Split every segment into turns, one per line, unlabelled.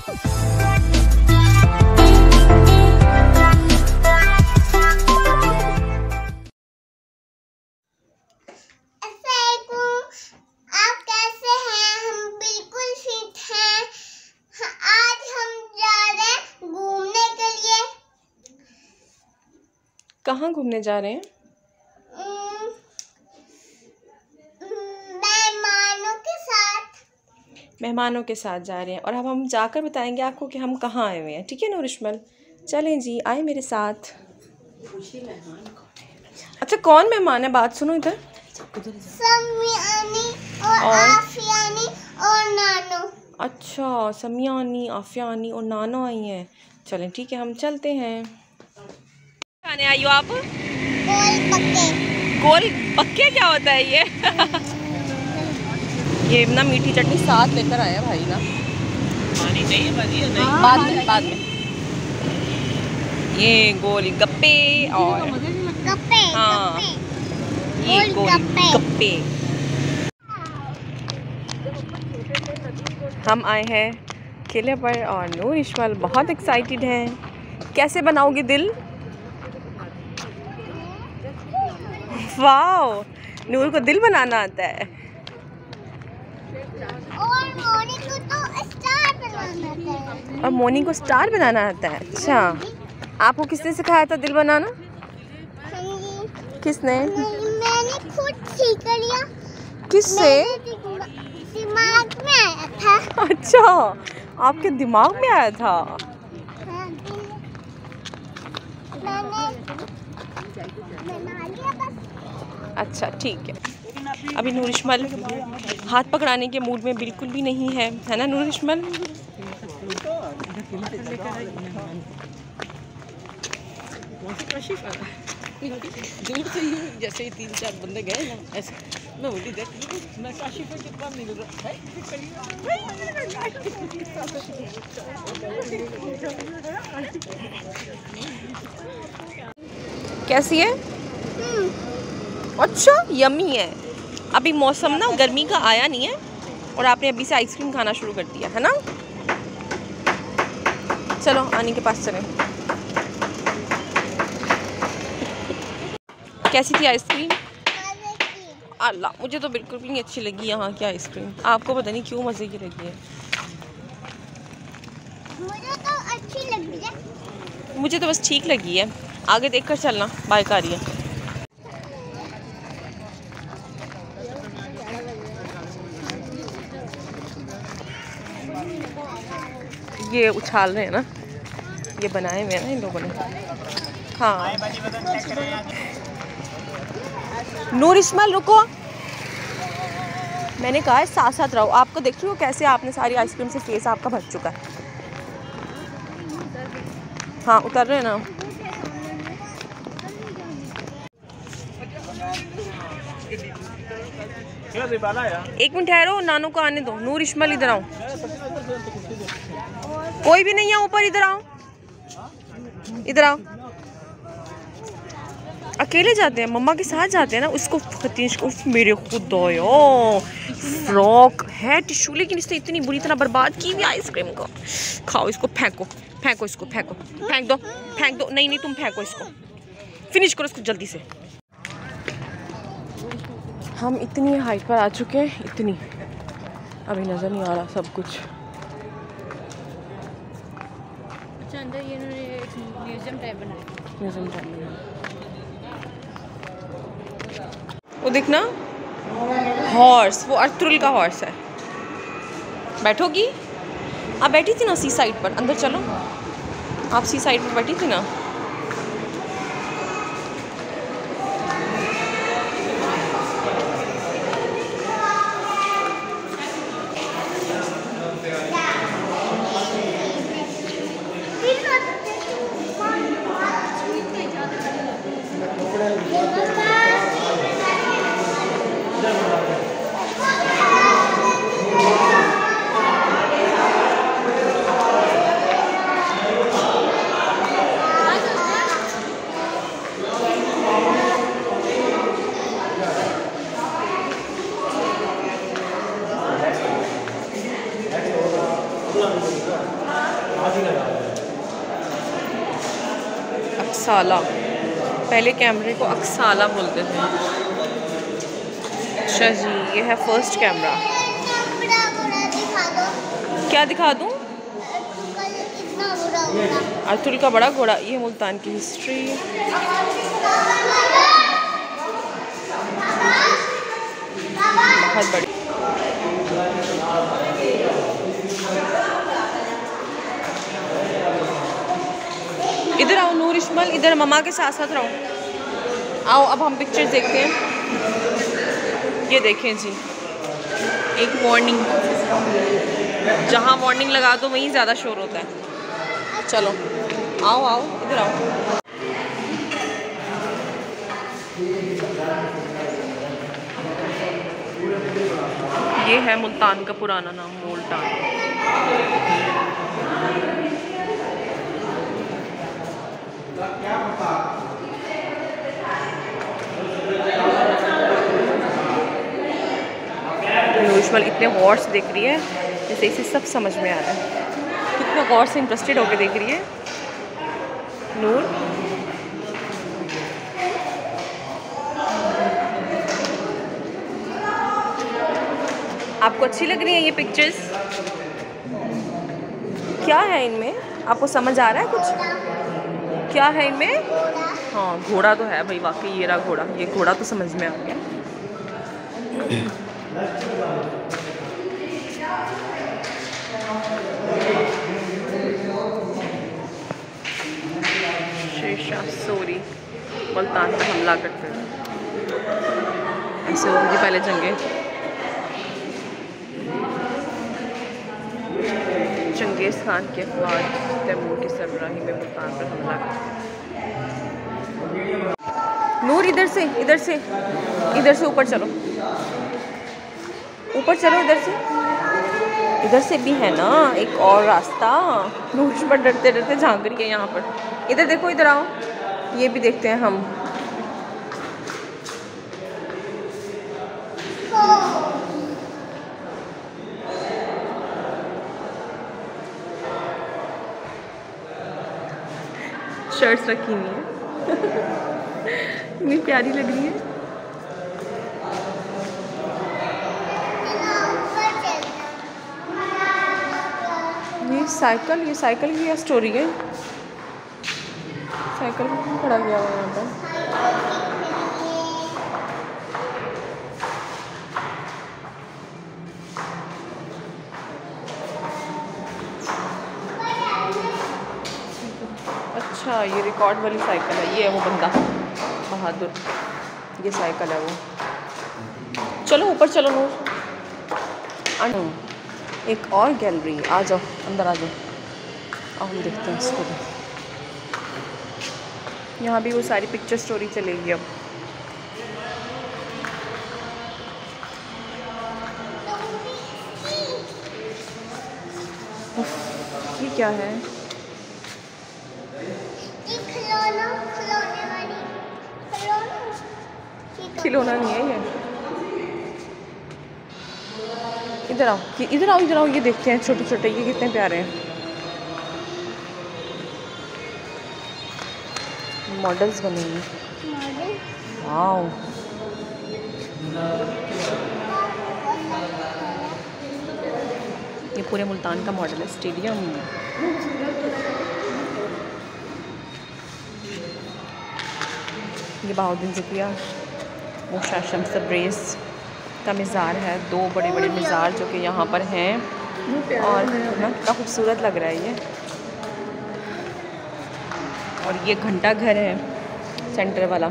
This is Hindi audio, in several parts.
कहाँ घूमने जा रहे हैं? मेहमानों के साथ जा रहे हैं और अब हम जाकर बताएंगे आपको कि हम कहाँ आए हुए हैं। ठीक है नूरिशमल, चलें जी, आए मेरे साथ। अच्छा कौन मेहमान है? बात सुनो इधर।
समियानी और आफियानी और नानो।
अच्छा समियानी, आफियानी और नानो आई हैं। चलें ठीक है, हम चलते हैं। खाने आई हो आप?
गोल पक्के।
गोल पक्के क्या होता है ये? ये ना मीठी चटनी साथ लेकर आया भाई ना। पानी चाहिए बाद में। ये गोल गप्पे और
गप्पे।
हाँ ये गोल गप्पे। हम आए हैं किले पर और नूरिशमल बहुत एक्साइटेड हैं। कैसे बनाओगे दिल? वाओ, नूर को दिल बनाना आता है। और मोनी को स्टार बनाना आता है। अच्छा, आपको किसने सिखाया था दिल बनाना? किसने?
मैंने खुद सीख लिया।
किससे?
दिमाग में आया था।
अच्छा, आपके दिमाग में आया था। अच्छा ठीक है। अभी नूरिशमल हाथ पकड़ाने के मूड में बिल्कुल भी नहीं है ना नूरिशमल?
दूर से ही जैसे ही 3-4 बंदे गए ना, ऐसे मैं उल्टी देख मैं काशिफा कितना मिल रहा है।
कैसी है? अच्छा यम्मी है। अभी मौसम ना गर्मी का आया नहीं है और आपने अभी से आइसक्रीम खाना शुरू कर दिया है ना। चलो आनी के पास चलें। कैसी थी आइसक्रीम? अल्लाह, मुझे तो बिल्कुल भी नहीं अच्छी लगी यहाँ की आइसक्रीम। आपको पता नहीं क्यों मज़े की लगी है।
मुझे तो अच्छी लगी है।
मुझे तो बस ठीक लगी है। आगे देखकर चलना, बाइक आ रही है। ये उछाल रहे हैं ना, ये बनाए हुए हैं ना इन लोगों ने। हाँ नूरिशमल रुको, मैंने कहा है साथ साथ रहो। आपको देख रही हो कैसे आपने सारी आइसक्रीम से फेस आपका भर चुका है। हाँ उतर रहे हैं ना। एक मिनट ठहरो, नानू को आने दो। नूरिशमल इधर आओ, कोई भी नहीं है ऊपर, इधर आओ, इधर आओ। अकेले जाते हैं? मम्मा के साथ जाते हैं ना। उसको खतीश को, मेरे खुदाया फ्रॉक है टिशू, लेकिन इसने इतनी बुरी तरह बर्बाद की हुई आइसक्रीम को। खाओ इसको, फेंको फेंको इसको, फेंको, फेंक दो, फेंक दो। नहीं नहीं तुम फेंको इसको, फिनिश करो इसको जल्दी से। हम इतनी हाइट पर आ चुके हैं, इतनी अभी नज़र नहीं आ रहा सब कुछ।
अच्छा अंदर ये म्यूजियम टाइप बनाया।
म्यूजियम टाइप बनाया। वो देखना हॉर्स, वो अर्तुल का हॉर्स है। बैठोगी? आप बैठी थी ना सी साइड पर, अंदर चलो। आप सी साइड पर बैठी थी ना। अक्साला, पहले कैमरे को अक्साला बोलते थे। अच्छा जी, ये है फर्स्ट कैमरा।
बड़ा बड़ा दिखा दो।
क्या दिखा दूँ?
कितना बड़ा बड़ा।
अतुल का बड़ा घोड़ा। ये मुल्तान की हिस्ट्री। बहुत बड़ी। इधर आओ नूर इस्माइल, इधर मम्मा के साथ साथ रहो। आओ अब हम पिक्चर्स देखते हैं। ये देखें जी, एक वार्निंग, जहाँ वार्निंग लगा दो वहीं ज़्यादा शोर होता है। चलो आओ आओ इधर आओ। ये है मुल्तान का पुराना नाम, मुल्तान। नूरिशमल इतने गौर से देख रही है जैसे इसे सब समझ में आ रहा है। कितने गौर से इंटरेस्टेड होकर देख रही है नूर। आपको अच्छी लग रही है ये पिक्चर्स? क्या है इनमें, आपको समझ आ रहा है कुछ? क्या है इनमें? हाँ घोड़ा तो है भाई, वाकई ये रहा घोड़ा। ये घोड़ा तो समझ में आ गया। शेरशाह सूरी मुल्तान पर हमला करते थे। ऐसे होती थी पहले जंगें। चंगेज़ खान के अफवाज तैमूर की सरबराही में मुल्तान पर हमला करते। नूर इधर से ऊपर चलो, ऊपर चलो। इधर से भी है ना एक और रास्ता। नूर पर डरते डरते झांक रही है यहाँ पर। इधर देखो, इधर आओ, ये भी देखते हैं हम। शर्ट्स रखी हुई है। इतनी प्यारी लग रही है। ये साइकिल की क्या स्टोरी है? साइकिल खड़ा किया हुआ यहाँ पर। अच्छा ये रिकॉर्ड वाली साइकिल है। ये है वो बंदा बहादुर, ये साइकिल है वो। चलो ऊपर चलो नूर। एक और गैलरी, आ जाओ अंदर आ जाओ। अब हम देखते हैं इसको भी। यहाँ भी वो सारी पिक्चर स्टोरी चलेगी अब। ये क्या है? खिलौना नहीं है ये। इधर आओ, ये देखते हैं छोटे छोटे, ये कितने प्यारे हैं। मॉडल्स बने हैं। वाओ, ये पूरे मुल्तान का मॉडल है स्टेडियम। ये बहाउद्दीन ज़िक्रिया वो शाशम तब्रेज़ का मज़ार है। दो बड़े बड़े मज़ार जो कि यहाँ पर हैं, और ना कितना खूबसूरत लग रहा है ये। और ये घंटा घर है सेंटर वाला।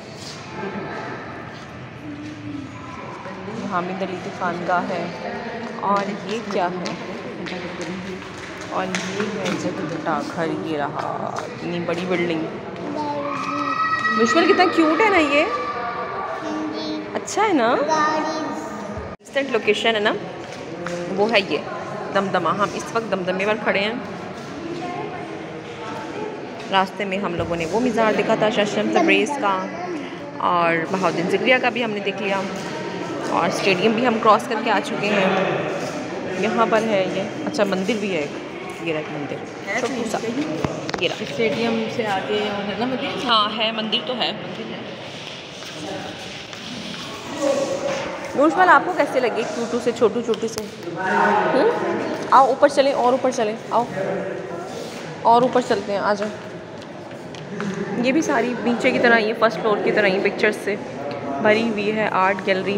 हामिद अली की खानगाह है। और ये क्या है? और ये है जगदटा घर। ये रहा, इतनी बड़ी बिल्डिंग। विजुअल कितना क्यूट है ना ये, अच्छा है ना। इंस्टेंट लोकेशन है ना, वो है ये दमदमा। हम इस वक्त दमदमे पर खड़े हैं। रास्ते में हम लोगों ने वो मज़ार देखा था शाशम तब्रेज़ का, और बहाउद्दीन ज़िक्रिया का भी हमने देख लिया, और स्टेडियम भी हम क्रॉस करके आ चुके हैं। यहाँ पर है ये, अच्छा मंदिर भी है एक। ये रहा एक मंदिर छोटू सा, ये रहा
स्टेडियम से आगे है ना मंदिर?
हाँ है, मंदिर तो है। नूरजमाल आपको कैसे लगे क्यूटू से छोटू छोटू से? आओ ऊपर चलें, और ऊपर चलें, आओ और ऊपर चलते हैं, आ जाओ। ये भी सारी नीचे की तरह ही है, फर्स्ट फ्लोर की तरह ही पिक्चर्स से भरी हुई है आर्ट गैलरी।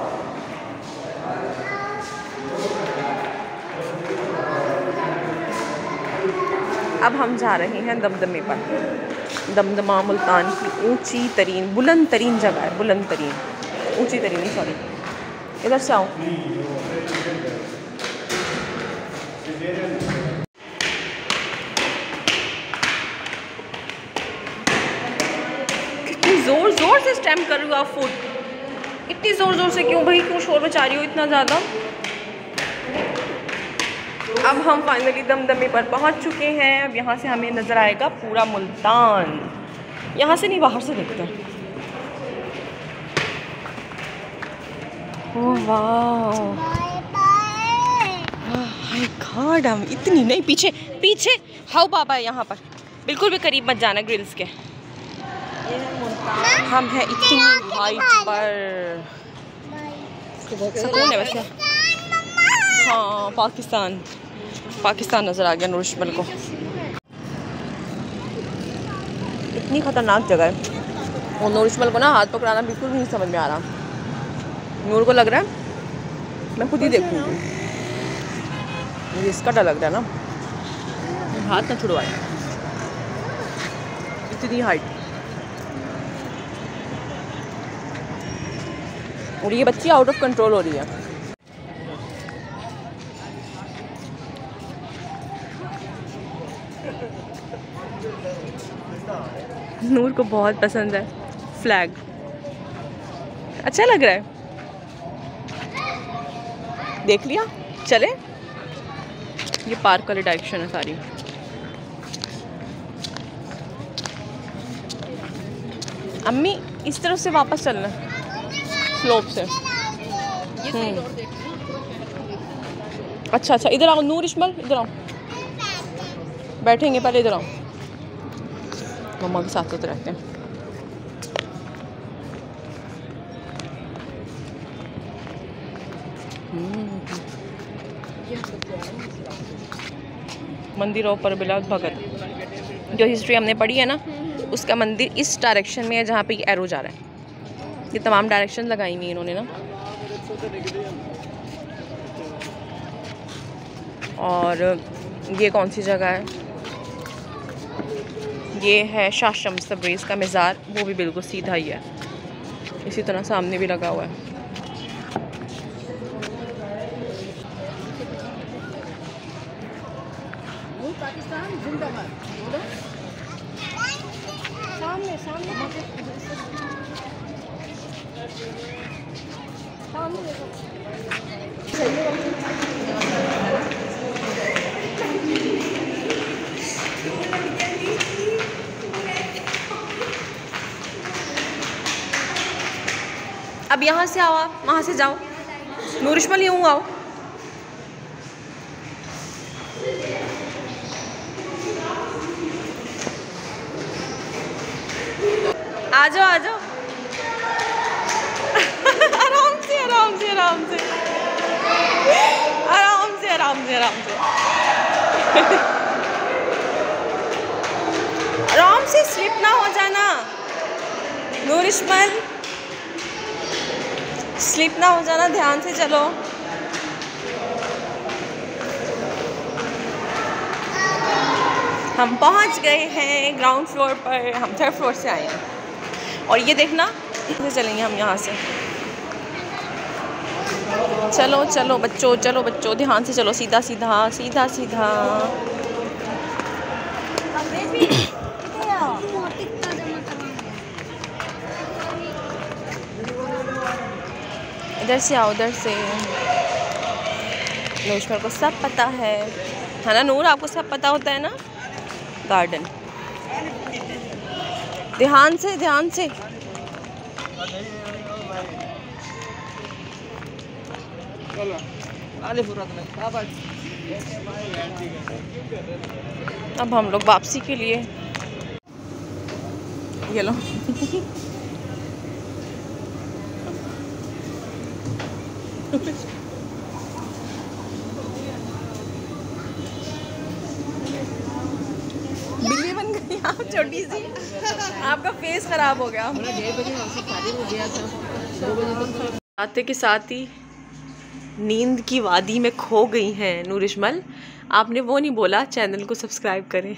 अब हम जा रहे हैं दमदमे पर। दमदमा मुल्तान की ऊंची तरीन बुलंद तरीन जगह है, बुलंद तरीन, ऊंची तरीन नहीं, सॉरी, इधर से आओ। कितनी जोर जोर से स्टैम्प कर रही हो आप फुट, इतनी जोर जोर से क्यों भाई, क्यों शोर मचा रही हो इतना ज़्यादा? अब हम फाइनली दमदमे पर पहुंच चुके हैं। अब यहाँ से हमें नज़र आएगा पूरा मुल्तान, यहाँ से नहीं बाहर से देखते हैं। ओह वाह, हाय गॉड, हम इतनी नहीं, पीछे पीछे हाउ बाबा है यहाँ पर, बिल्कुल भी करीब मत जाना ग्रिल्स के। हम हैं इतनी हाइट पर, सुकून है वैसे। हाँ पाकिस्तान, पाकिस्तान नज़र आ गया नूरजमाल को। इतनी ख़तरनाक जगह है, और नूरजमाल को ना हाथ पकड़ाना बिल्कुल नहीं समझ में आ रहा। नूर को लग रहा है मैं खुद ही देखूँगी, मुझे इसका डर लग रहा है ना, हाथ ना छुड़वाए, इतनी हाइट। और ये बच्ची आउट ऑफ कंट्रोल हो रही है। नूर को बहुत पसंद है फ्लैग, अच्छा लग रहा है। देख लिया, चले, ये पार्क वाली डायरेक्शन है सारी। अम्मी इस तरफ से वापस चलना, स्लोप से। अच्छा अच्छा, इधर आओ नूरजमाल, इधर आओ, बैठेंगे पहले, इधर आओ, मम्मा के साथ साथ रहते हैं। मंदिर ऊपर बिलावल भगत, जो हिस्ट्री हमने पढ़ी है ना, उसका मंदिर इस डायरेक्शन में है जहाँ पे एरो जा रहा है। ये तमाम डायरेक्शन लगाई हुई इन्होंने ना। और ये कौन सी जगह है? ये है शाह शम्स तबरेज़ का मज़ार, वो भी बिल्कुल सीधा ही है, इसी तरह सामने भी लगा हुआ है।
पाकिस्तान जिंदाबाद, सामने सामने
अब यहाँ से आओ, आप वहाँ से जाओ, नूरजमाल यूँ आओ। आ जाओ आ जाओ, आराम से आराम से आराम से आराम से आराम से आराम से आराम से, स्लिप ना हो जाना नूरजमाल, स्लिप ना हो जाना, ध्यान से चलो। हम पहुंच गए हैं ग्राउंड फ्लोर पर, हम थर्ड फ्लोर से आए हैं। और ये देखना, कैसे चलेंगे हम यहाँ से। चलो चलो बच्चों, चलो बच्चों, ध्यान से चलो, सीधा सीधा सीधा सीधा। इधर से आओ, उधर से। नूरजमाल को सब पता है ना नूर, आपको सब पता होता है ना। गार्डन, ध्यान से ध्यान से। अब हम लोग वापसी के लिए ये लो बिल्ली बन गई आप छोटी सी। आपका फेस खराब हो गया।
मेरा 1:30 बजे वहाँ से शादी हो गया था, 2 बजे तक
आते के साथ ही नींद की वादी में खो गई हैं नूरिशमल। आपने वो नहीं बोला चैनल को सब्सक्राइब करें।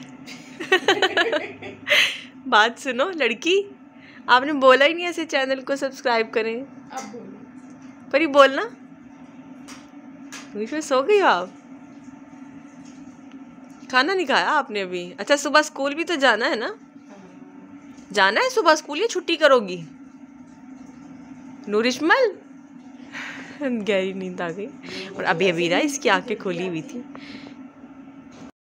बात सुनो लड़की, आपने बोला ही नहीं ऐसे चैनल को सब्सक्राइब करें।
अब बोलो।
पर ये बोलना नूरिशमल सो गई हो आप? खाना नहीं खाया आपने अभी? अच्छा सुबह स्कूल भी तो जाना है ना? जाना है सुबह स्कूल या छुट्टी करोगी? नूरिशमल गहरी नींद आ गई और अभी अभी ना इसकी आंखें खोली हुई थी।